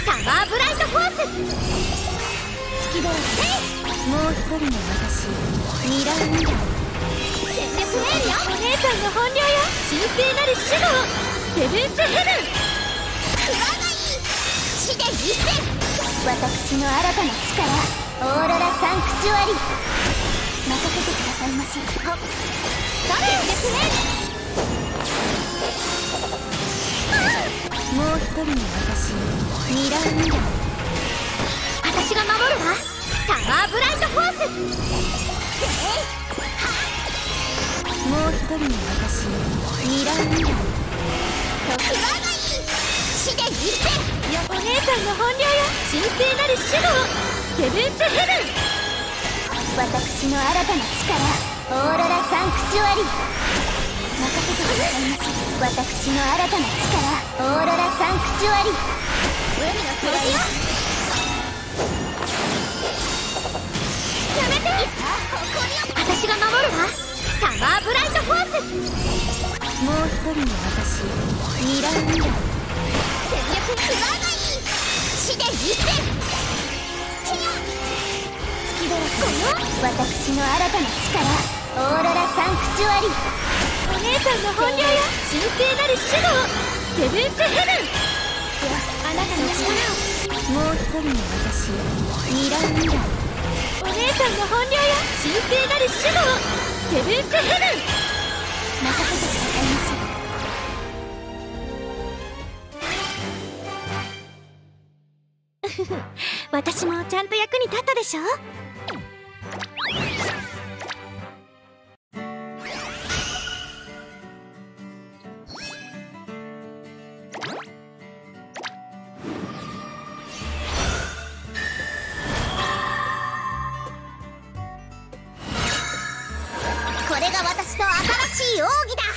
サマーブライトフォース。月だらけ。もう一人の私、ミラーミラー。全力エールよ。お姉さんの本領よ。神聖なる守護を。セブンスヘブン。食わない死で一戦。私の新たな力、オーロラサンクチュアリ。任せてくださいまし。はっ全力エール。もう一人の私、ミラーミラー。私が守るわ。サマーブライトフォース。もう一人の私、ミラーミラー。食わない死で一戦。お姉さんの本領よ。神聖なる守護を。セブンスヘブン。私の新たな力、オーロラサンクチュアリ。任せてくださいまし。私の新たな力、オーロラサンクチュアリ。海の掃除よ。やめて。私が守るわ。サマーブライトフォース。もう一人の私、ミラーミラー。全力食わない死で一戦。月だらけ。私の新たな力、オーロラサンクチュアリ。お姉さんの本領よ。神聖なる守護を。セブンスヘブン。あなたの力を。もう一人の私、ミラーミラー。お姉さんの本領よ。神聖なる守護を。セブンスヘブン。任せてくださいまし。私もちゃんと役に立ったでしょ。これが私の新しい奥義だ。